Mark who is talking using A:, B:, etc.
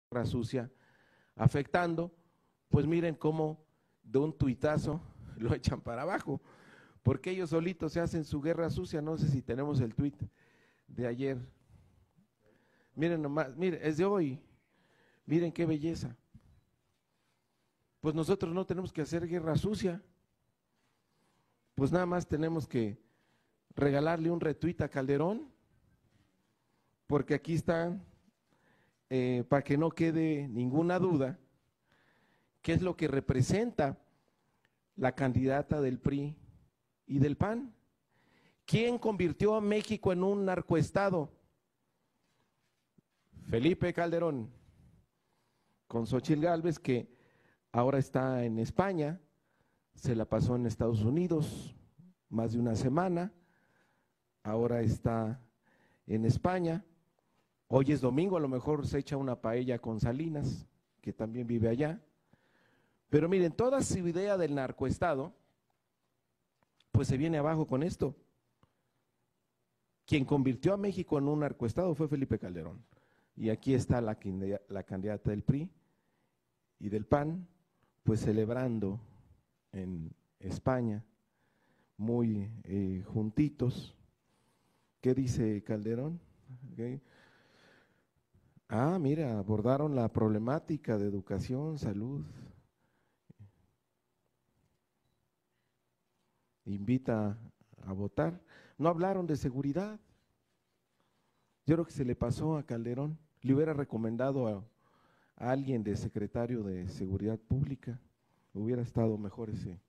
A: guerra sucia afectando, pues miren cómo de un tuitazo lo echan para abajo, porque ellos solitos se hacen su guerra sucia. No sé si tenemos el tuit de ayer. Miren nomás, miren, es de hoy. Miren qué belleza. Pues nosotros no tenemos que hacer guerra sucia. Pues nada más tenemos que regalarle un retweet a Calderón, porque aquí está, para que no quede ninguna duda, qué es lo que representa la candidata del PRI y del PAN. ¿Quién convirtió a México en un narcoestado? Felipe Calderón, con Xóchitl Gálvez, que ahora está en España, se la pasó en Estados Unidos más de una semana, ahora está en España. Hoy es domingo, a lo mejor se echa una paella con Salinas, que también vive allá. Pero miren, toda su idea del narcoestado, pues se viene abajo con esto. Quien convirtió a México en un narcoestado fue Felipe Calderón. Y aquí está la candidata del PRI y del PAN, pues celebrando en España, muy juntitos. ¿Qué dice Calderón? Okay. Mira, abordaron la problemática de educación, salud. Invita a votar. No hablaron de seguridad. Yo creo que se le pasó a Calderón. Le hubiera recomendado a alguien de secretario de Seguridad Pública. Hubiera estado mejor ese